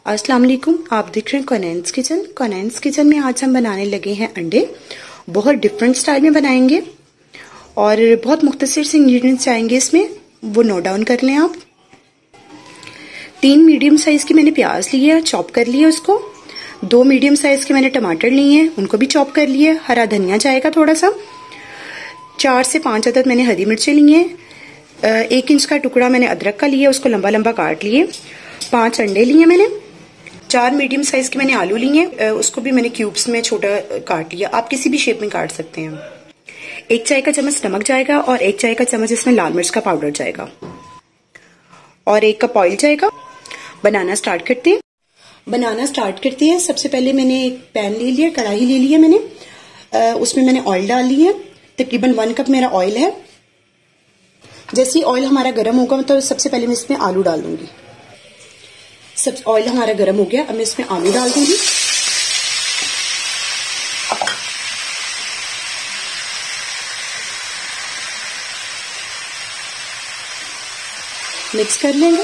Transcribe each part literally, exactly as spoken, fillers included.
अस्सलाम वालेकुम, आप देख रहे हैं कौनैन्स किचन। कौनैन्स किचन में आज हम बनाने लगे हैं अंडे। बहुत डिफरेंट स्टाइल में बनाएंगे और बहुत मुख्तसर से इंग्रेडिएंट्स चाहेंगे इसमें, वो नोट डाउन कर लें आप। तीन मीडियम साइज की मैंने प्याज ली है, चॉप कर लिया उसको। दो मीडियम साइज के मैंने टमाटर लिए हैं, उनको भी चॉप कर लिया। हरा धनिया जाएगा थोड़ा सा। चार से पांच अदद मैंने हरी मिर्चें ली हैं। एक इंच का टुकड़ा मैंने अदरक का लिया, उसको लंबा लंबा काट लिए। पांच अंडे लिए मैंने। चार मीडियम साइज के मैंने आलू लिए हैं, उसको भी मैंने क्यूब्स में छोटा काट लिया। आप किसी भी शेप में काट सकते हैं। एक चाय का चम्मच नमक जाएगा और एक चाय का चम्मच इसमें लाल मिर्च का पाउडर जाएगा और एक कप ऑयल जाएगा। बनाना स्टार्ट करते हैं। बनाना स्टार्ट करते हैं। सबसे पहले मैंने एक पैन ले लिया, कढ़ाई ले ली है मैंने। आ, उसमें मैंने ऑयल डाल ली है। तकरीबन वन कप मेरा ऑयल है। जैसे ही ऑयल हमारा गर्म होगा तो सबसे पहले मैं इसमें आलू डाल दूंगी। सब ऑयल हमारा गर्म हो गया, अब मैं इसमें आलू डाल दूंगी। मिक्स कर लेंगे।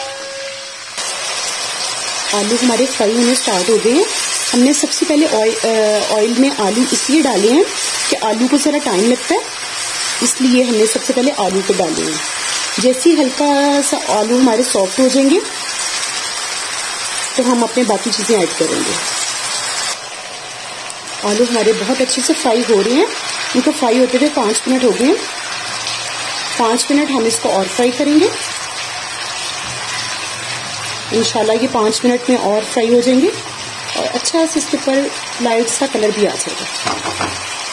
आलू हमारे फ्राई होने स्टार्ट हो गए हैं। हमने सबसे पहले ऑयल ऑयल में आलू इसलिए डाले हैं कि आलू को जरा टाइम लगता है, इसलिए हमने सबसे पहले आलू को डाले हैं। जैसे ही हल्का सा आलू हमारे सॉफ्ट हो जाएंगे तो हम अपने बाकी चीजें ऐड करेंगे। आलू हमारे बहुत अच्छे से फ्राई हो रहे हैं। इनको फ्राई होते हुए पांच मिनट हो गए हैं। पांच मिनट हम इसको और फ्राई करेंगे। इंशाल्लाह ये पांच मिनट में और फ्राई हो जाएंगे और अच्छा से इसके ऊपर लाइट सा कलर भी आ जाएगा।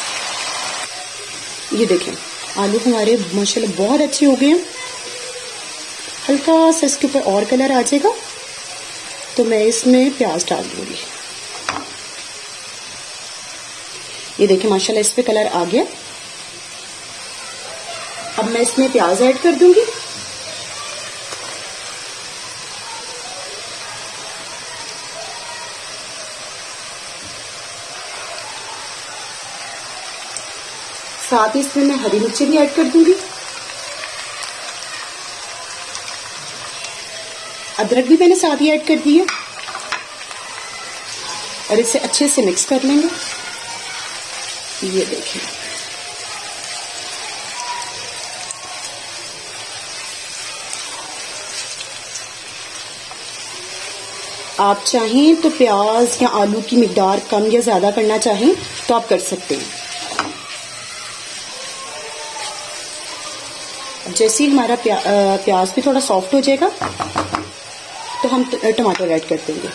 ये देखें, आलू हमारे माशाल्लाह बहुत अच्छे हो गए हैं। हल्का सा इसके ऊपर और कलर आ जाएगा तो मैं इसमें प्याज डाल दूंगी। ये देखिए माशाल्लाह इस पे कलर आ गया। अब मैं इसमें प्याज ऐड कर दूंगी। साथ ही इसमें मैं हरी मिर्ची भी ऐड कर दूंगी। अदरक भी मैंने साथ ही ऐड कर दी है और इसे अच्छे से मिक्स कर लेंगे। ये देखिए, आप चाहें तो प्याज या आलू की मिकदार कम या ज्यादा करना चाहें तो आप कर सकते हैं। जैसे ही हमारा प्या, प्याज भी थोड़ा सॉफ्ट हो जाएगा तो हम टमाटर ऐड कर देंगे।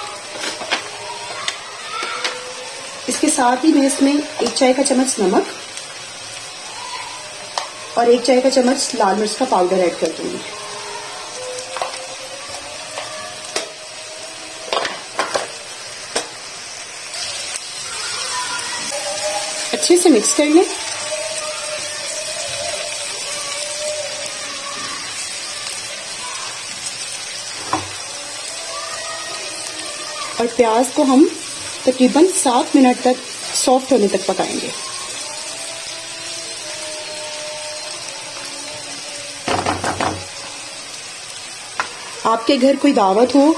इसके साथ ही मैं इसमें एक चाय का चम्मच नमक और एक चाय का चम्मच लाल मिर्च का पाउडर ऐड कर दूंगी। अच्छे से मिक्स कर लें। और प्याज को हम तकरीबन सात मिनट तक सॉफ्ट होने तक पकाएंगे। आपके घर कोई दावत हो,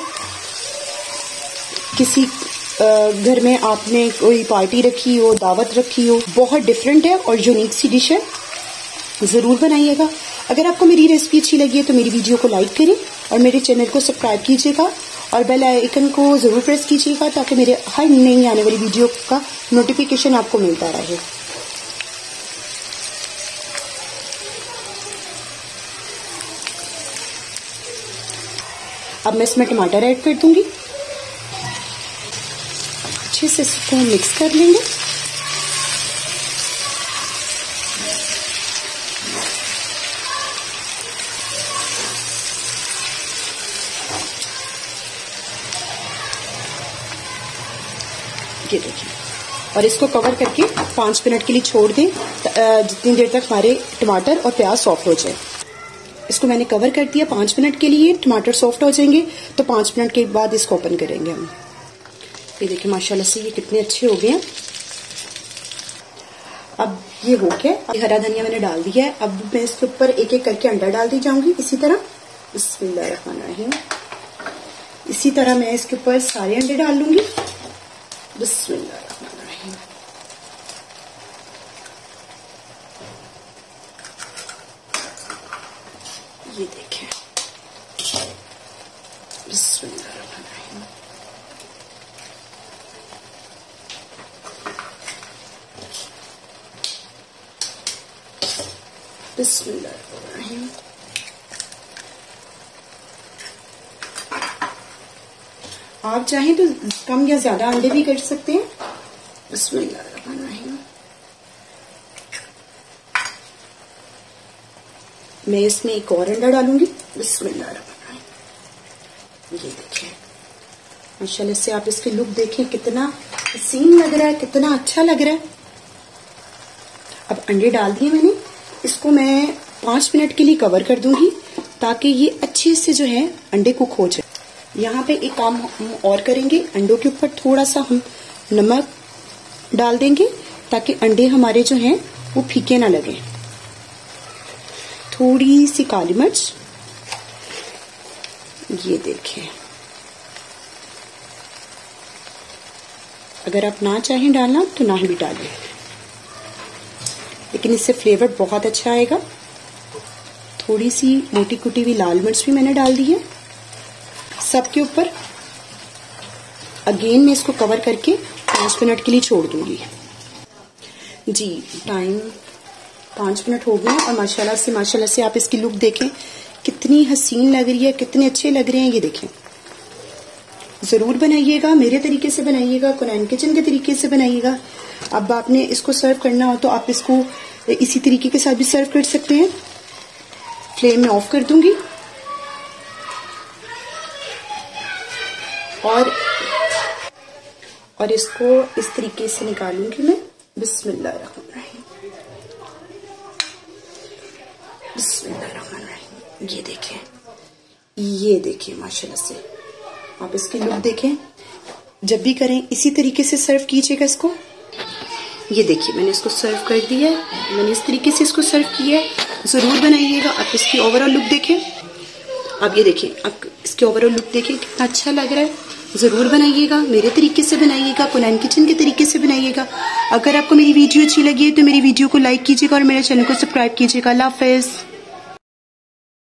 किसी घर में आपने कोई पार्टी रखी हो, दावत रखी हो, बहुत डिफरेंट है और यूनिक सी डिश है, जरूर बनाइएगा। अगर आपको मेरी रेसिपी अच्छी लगी है तो मेरी वीडियो को लाइक करें और मेरे चैनल को सब्सक्राइब कीजिएगा और बेल आइकन को जरूर प्रेस कीजिएगा ताकि मेरे हर नई आने वाली वीडियो का नोटिफिकेशन आपको मिलता रहे। अब मैं इसमें टमाटर ऐड कर दूंगी। अच्छे से इसको मिक्स कर लेंगे। ये देखिए, और इसको कवर करके पांच मिनट के लिए छोड़ दें, जितनी देर तक हमारे टमाटर और प्याज सॉफ्ट हो जाए। इसको मैंने कवर कर दिया पांच मिनट के लिए। टमाटर सॉफ्ट हो जाएंगे तो पांच मिनट के बाद इसको ओपन करेंगे हम। ये देखिए माशाल्लाह से ये कितने अच्छे हो गए हैं। अब ये हो गया। हरा धनिया मैंने डाल दिया है। अब मैं इसके ऊपर एक एक करके अंडा डाल दी जाऊंगी इसी तरह। बिस्मिल्लाहिर्रहमानिर्रहीम। इसी तरह मैं इसके ऊपर सारे अंडे डाल लूंगी। बिस्मिल्लाहिर्रहमानिर्रहीम। ये देखें, बिस्मिल्लाहिर्रहमानिर्रहीम। बिस्मिल्लाहिर्रहमानिर्रहीम। आप चाहें तो कम या ज्यादा अंडे भी कर सकते हैं। बिस्मिल्लाहिर्रहमानिर्रहीम। मैं इसमें एक और अंडा डालूंगी। बिस्मिल्लाहिर्रहमानिर्रहीम। ये देखें, माशाल्लाह से आप इसकी लुक देखें, कितना हसीन लग रहा है, कितना अच्छा लग रहा है। अब अंडे डाल दिए मैंने, इसको मैं पांच मिनट के लिए कवर कर दूंगी ताकि ये अच्छे से जो है अंडे कुक हो जाए। यहाँ पे एक काम हम और करेंगे, अंडों के ऊपर थोड़ा सा हम नमक डाल देंगे ताकि अंडे हमारे जो हैं वो फीके ना लगे। थोड़ी सी काली मिर्च, ये देखें, अगर आप ना चाहें डालना तो ना भी डालें, लेकिन इससे फ्लेवर बहुत अच्छा आएगा। थोड़ी सी मोटी कुटी हुई लाल मिर्च भी मैंने डाल दी है सबके ऊपर। अगेन मैं इसको कवर करके पांच मिनट के लिए छोड़ दूंगी। जी, टाइम पांच मिनट हो गए और माशाल्लाह से माशाल्लाह से आप इसकी लुक देखें, कितनी हसीन लग रही है, कितने अच्छे लग रहे हैं। ये देखें, जरूर बनाइएगा, मेरे तरीके से बनाइएगा, कुनैन किचन के तरीके से बनाइएगा। अब आपने इसको सर्व करना हो तो आप इसको इसी तरीके के साथ भी सर्व कर सकते हैं। फ्लेम में ऑफ कर दूंगी और और इसको इस तरीके से निकालूंगी मैं। बिस्मिल्लाहिर्रहमानिर्रहीम। बिस्मिल्लाहिर्रहमानिर्रहीम। ये देखें, ये देखें, माशाल्लाह से आप इसकी लुक देखें। जब भी करें इसी तरीके से सर्व कीजिएगा इसको। ये देखिए, मैंने इसको सर्व कर दिया है, मैंने इस तरीके से इसको सर्व किया है। जरूर बनाइएगा। आप इसकी ओवरऑल लुक देखें, आप ये देखिए, आप इसकी ओवरऑल लुक देखें, कितना अच्छा लग रहा है। जरूर बनाइएगा, मेरे तरीके से बनाइएगा, कुनैन किचन के तरीके से बनाइएगा। अगर आपको मेरी वीडियो अच्छी लगी है तो मेरी वीडियो को लाइक कीजिएगा और मेरे चैनल को सब्सक्राइब कीजिएगा। अल्लाह हाफिज़।